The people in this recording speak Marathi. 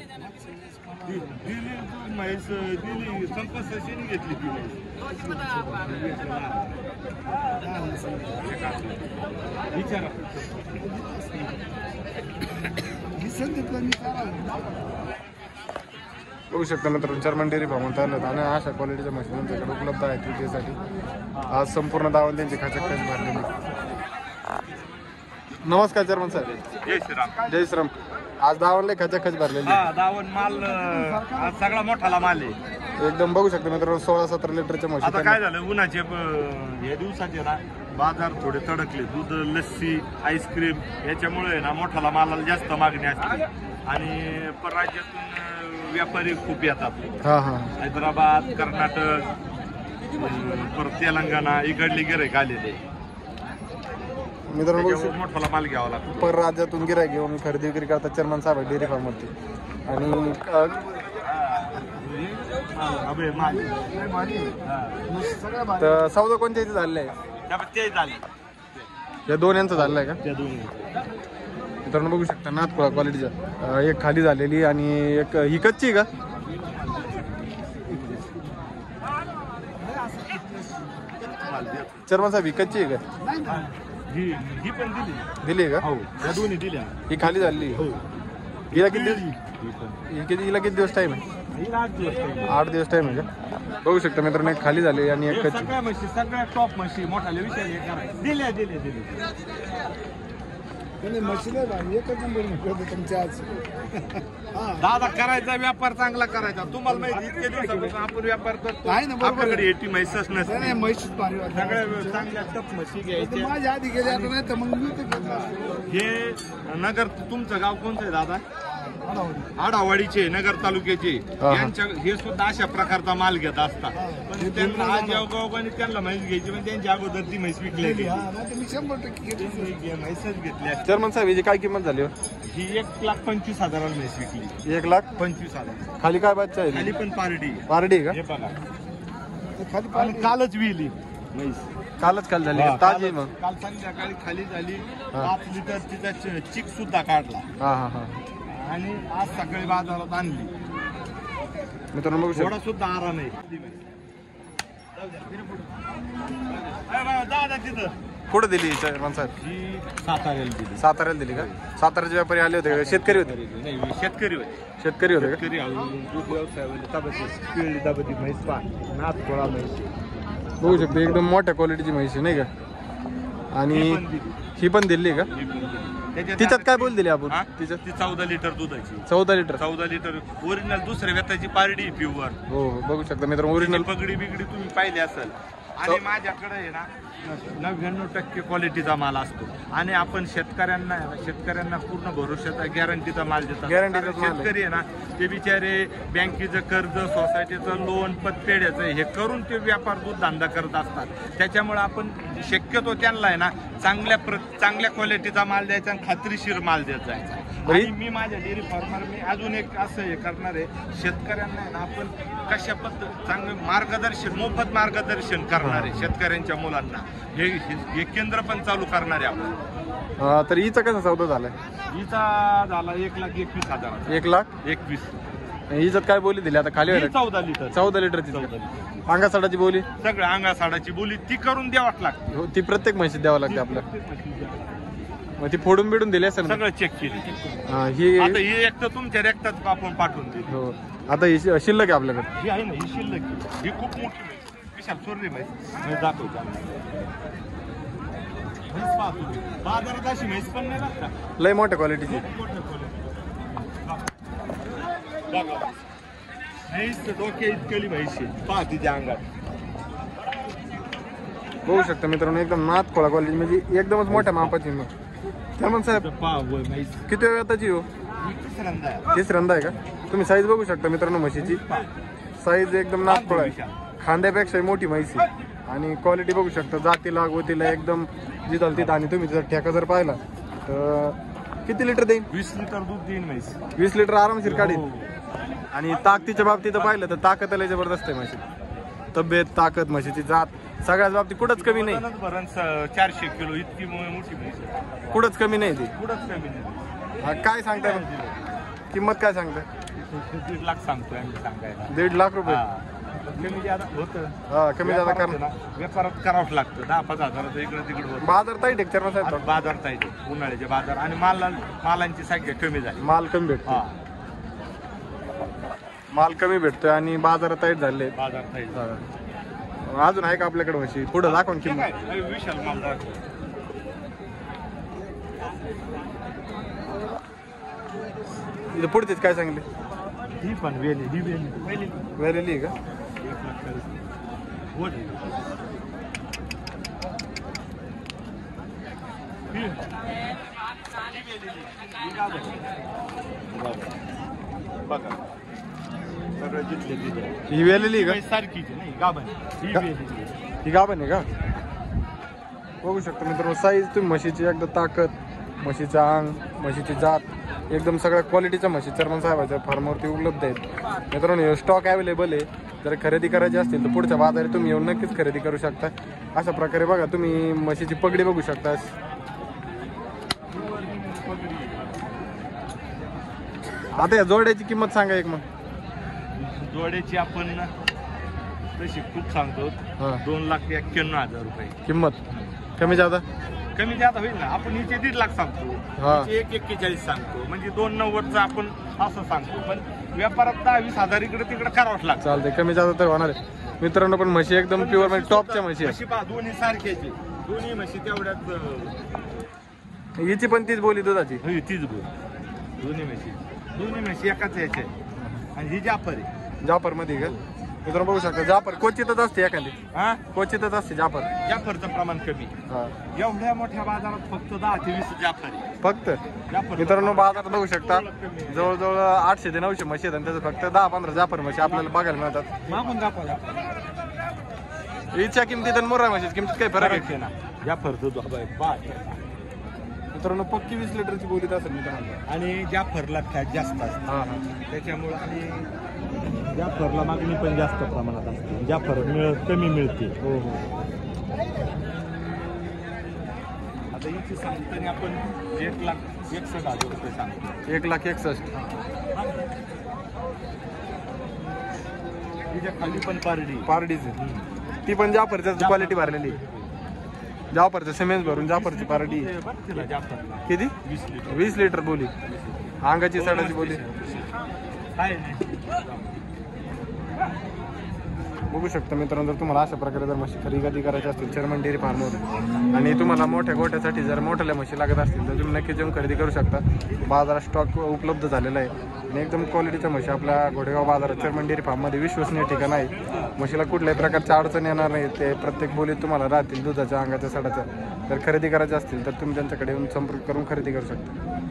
दिली म्हैस दिली संपत्तीने घेतली ती म्हैस विचारा बघू शकता मित्रांनो जर्मन डेअरी फार्म चालत आणि अशा क्वालिटीच्या म्हशी त्यांच्याकडे उपलब्ध आहेत विक्रीसाठी. आज संपूर्ण दावण त्यांची खचाखच भरलेली. नमस्कार चेअरमन साहेब. जय श्रीराम. जय श्रीराम. आज दावणला खचाखच भरलेली. दावण माल आज सगळा मोठाला माल आहे एकदम. बघू शकता मित्रांनो 16-17 लिटरच्या म्हशी. आता काय झालं उन्हाचे या दिवसाचे ना बाजार थोडे तडकले. दूध लस्सी आईस्क्रीम याच्यामुळे ना मोठाला मालाला जास्त मागणी असते आणि परराज्यातून व्यापारी खूप येतात. हैदराबाद कर्नाटक परत तेलंगणा इकडले गिराईक आलेले मित्रांनो. मोठाला माल घ्यावा लागतो. पर राज्यातून गिराईक घेऊन खरेदी विक्री करतात चेअरमन साहेब डेअरी फार्म वरती. आणि तर सौदा कोणत्या इथे झालेला आहे? या दोन यांचं झालेलं आहे का? त्या दोन्ही मित्रांनो बघू शकता नाथपुरा क्वालिटीच्या. एक खाली झालेली आणि एक ही कच्ची का? चेअरमन साहेब ही कच्ची आहे का? ही पण दिली आहे का? हो या दोन्ही दिल्या. ही खाली झालेली. हिला किती दिवस हिला किती दिवस टाइम आहे? 8 दिवस टाइम आहे का? बघू शकता मित्रांनो एक खाली झाली आणि एक कच्ची. सगळ्या म्हशी सगळ्या टॉप म्हशी मोठाले विषय दिल्या दिल्या दिल्या दादा करायचा व्यापार चांगला करायचा. तुम्हाला माहिती इतके दिवसापासून आपण व्यापार करतो. आपल्याकडे एटी म्हैसच नसते. सगळ्या चांगल्या टप म्हशी घ्यायच्या. हे नगर तुमचं गाव कोणतं आहे दादा? आडावाडीचे नगर तालुक्याचे. यांच्या हे सुद्धा अशा प्रकारचा माल घेत असतात. पण त्यांना आज गावगावाने त्यांना म्हैस घ्यायची पण त्यांच्या अगोदर ती म्हैस विकलेली म्हैसच घेतल्या. चेअरमन साहेब हिची काय किंमत झाली? ही 1,25,000 म्हैस विकली. 1,25,000. खाली काय बच्चा आहे? खाली पण पारडी का? हे बघा कालच विली म्हैस. कालच खाली झाली ताजी? मग काल संध्याकाळी खाली झाली. 5 लिटर तिचा चिक सुद्धा काढला. आणि आज सकाळी बाजारात आणली. मित्रांनो बघू थोडा सुद्धा आराम आहे. दादा तिथं कुठं दिली चेअरमन साहेब? ही साताऱ्याला दिली. साताऱ्याला दिली का? साताऱ्याचे व्यापारी आले होते? शेतकरी होते? नाही शेतकरी होते. शेतकरी होते का? शेतकरी दूध व्यवसाय पिळली दाबती म्हैस पा नाथ थोडा म्हैस बघू शकतो एकदम मोठ्या क्वालिटीची म्हैस नाही का? आणि ही पण दिली का? तिच्यात काय बोल दिली आपण? तिच्यात ती 14 लिटर दुधाची. 14 लिटर ओरिजिनल दुसऱ्या व्यताची पारडी प्युअर. हो बघू शकता मित्रांनो ओरिजिनल पगडी बिगडी तुम्ही पाहिली असेल. आणि माझ्याकडे आहे ना 99% क्वालिटीचा माल असतो. आणि आपण शेतकऱ्यांना पूर्ण भरोशाचा गॅरंटीचा माल देतात. शेतकरी आहे ना ते बिचारे बँकेचं कर्ज सोसायटीचं लोन पतपेढ्याचं हे करून ते व्यापार दूध धंदा करत असतात. त्याच्यामुळे आपण शक्यतो त्यांना आहे ना चांगल्या क्वालिटीचा माल द्यायचा आणि खात्रीशीर माल देत जायचा. आणि मी माझ्या डेअरी फार्मर मी अजून एक असं हे करणार आहे शेतकऱ्यांना आहे ना आपण कशा पद्धत चांगलं मार्गदर्शन मोफत मार्गदर्शन करणार आहे शेतकऱ्यांच्या मुलांना. हे केंद्र पण चालू करणार आहे आपण. तर हिचा कसा सौदा झालाय? हिचा झाला 1,21,000. 1,21,000. हिच्यात काय बोली दिली आता खाली? 14 लिटर. 14 लिटर. अंगा साडाची बोली? सगळं अंगा साडाची बोली ती करून द्यावाच लागते. ती प्रत्येक म्हशीत द्यावं लागते आपल्याला. मग ती फोडून बिडून दिली असेल? सगळं चेक केली. ही एक तर तुमच्या रेक्टात आपण पाठवून दिली. हो आता ही शिल्लक आहे आपल्याकडे? ही आहे ना ही शिल्लक. ही खूप मोठी म्हैस विशाल चोरली म्हैस दाखवतो. बाजारात अशी म्हैस पण नाही लागता. लय मोठ्या क्वालिटीची. म्हैस डोक्या इतकली म्हैस पहा तिच्या अंगात. बघू शकता मित्रांनो एकदम नाथ खोळा क्वालिटी म्हणजे एकदमच मोठ्या मापाची. मग चेअरमन साहेब किती वेळ आताची हो? तिसऱ्यांदा आहे का? तुम्ही साईज बघू शकता मित्रांनो म्हशीची. साईज एकदम नाथ खोळा आहे. खांद्यापेक्षा मोठी म्हैस आहे. आणि क्वालिटी बघू शकता जातीला गोतीला एकदम जिथं तिथं. आणि तुम्ही तिचा ठेका जर पाहिला तर किती लिटर देईन? 20 लिटर दूध देईन म्हैस. 20 लिटर आरामशीर काढीन. आणि ताकदीच्या बाबतीत पाहिलं तर ताकद लय जबरदस्त आहे म्हशी. तब्येत ताकद म्हशीची जात सगळ्याच बाबतीत कुठंच कमी नाही. 400 किलो इतकी मोठी म्हैस. कुठंच कमी नाही ती. कुठंच कमी नाही. काय सांगताय किंमत? काय सांगताय? 1.5 लाख सांगतोय आम्ही सांगायला. 1.5 लाख रुपये. हा. कमी जादा होतं. हा कमी जादा कर. व्यापारात करावंच लागतं. 10-5 हजाराचं इकडं तिकडं होतं. बाजार ताई टेक्चर साहेब. आता बाजार पाहिजे उन्हाळ्याचे बाजार आणि मालांची संख्या कमी झाली. माल कमी भेटतो. हा माल कमी भेटतोय आणि बाजार टाईट झाले. बाजार पाहिजे. अजून आहे का आपल्याकडे म्हशी? पुढे दाखवून किंमत. विशाल माल दाखव. इथे पुढचीच काय सांगले? ही पण वेली ही वेली पहिली वेलेली का? 1,40,000. बोल. बघा सगळं जिथले तिथे ही वेलेली का? सारखीच नाही गाभण ही वेली. ही गाभण आहे का? बघू शकता मित्रांनो साईज तुम्ही म्हशीची एकदा ताकद, म्हशीचं अंग, म्हशीची जात एकदम सगळ्या क्वालिटीच्या म्हशी चर्मन साहेबाच्या फार्मवरती उपलब्ध आहेत. मित्रांनो स्टॉक अवेलेबल आहे. जर खरेदी करायची असतील तर पुढच्या बाजारात तुम्ही येऊन नक्कीच खरेदी करू शकता. अशा प्रकारे बघा तुम्ही म्हशीची पगडी बघू शकता. आता या जोड्याची किंमत सांगा एक. मग जोड्याची आपण तशी खूप सांगतो. हा. 2,91,000 रुपये किंमत कमी जादा कमी जादा होईल ना. आपण हिचे 1.5 लाख सांगतो. हा. हिचे 1,41 सांगतो. म्हणजे 2,90चं आपण असं सांगतो. पण व्यापारात 10-20 हजार इकडे तिकडे करावंच लागतं. चालतंय. कमी जादा तर होणार आहे मित्रांनो. पण म्हशी एकदम प्युअर म्हणजे टॉपच्या म्हशी म्हशी पहा दोन्ही सारख्याची. दोन्ही म्हशी तेवढ्याच आहे. हिची पण तीच बोली दुधाची. होई तीच बोल. दोन्ही म्हशी एकाच याचे आणि ही जाफर आहे. जाफर मध्ये का मित्रांनो बघू शकता. जाफर क्वचितच असते एखादी. हा क्वचितच असते जाफर. जाफरचं प्रमाण कमी. हा. एवढ्या मोठ्या बाजारात फक्त 10 ते 20 जाफर आहे. फक्त जाफर मित्रांनो बाजारात बघू शकता जवळजवळ 800 ते 900 म्हशी आहेत आणि त्याचं फक्त 10-15 जाफर म्हशी आपल्याला बघायला मिळतात. मागून जाफर हिच्या किमतीत आणि मोर्रा म्हशीच्या किमतीत काही फरक आहे ना. जाफरचं दूध मित्रांनो पक्की 20 लिटरची बोलीत असेल मित्रांनो. आणि जाफरला फॅट जास्त असते. हा हा. त्याच्यामुळे आणि जाफरला मागणी पण जास्त प्रमाणात असते. जाफर कमी मिळते. हो हो. आता हिची सांगताना आपण 1,61,000 रुपये सांगतो. 1,61,000. हिच्या खाली पण पारडी पारडीची ती पण जाफरच्याच क्वालिटी भरलेली. जाफरचं सिमेंट भरून जाफरची पारडी. जाफरला किती? 20 लिटर 20 लिटर बोली. अंगाची साडाची बोली. बघू शकता मित्रांनो. जर तुम्हाला अशा प्रकारे जर म्हशी खरेदी करायची असतील चर्मन डेअरी फार्मवर आणि तुम्हाला मोठ्या गोठ्यासाठी जर मोठ्या म्हशी लागत असतील तर तुम्ही नक्की जाऊन खरेदी करू शकता. बाजारात स्टॉक उपलब्ध झालेला आहे आणि एकदम क्वालिटीच्या म्हशी आपल्या घोडेगाव बाजारात चर्मन डेअरी फार्ममध्ये विश्वसनीय ठिकाण आहे. म्हशीला कुठल्याही प्रकारच्या अडचण येणार नाही. ते प्रत्येक बोलीत तुम्हाला राहतील दुधाच्या अंगाच्या साडाच्या. जर खरेदी करायच्या असतील तर तुम्ही त्यांच्याकडे येऊन संपर्क करून खरेदी करू शकता.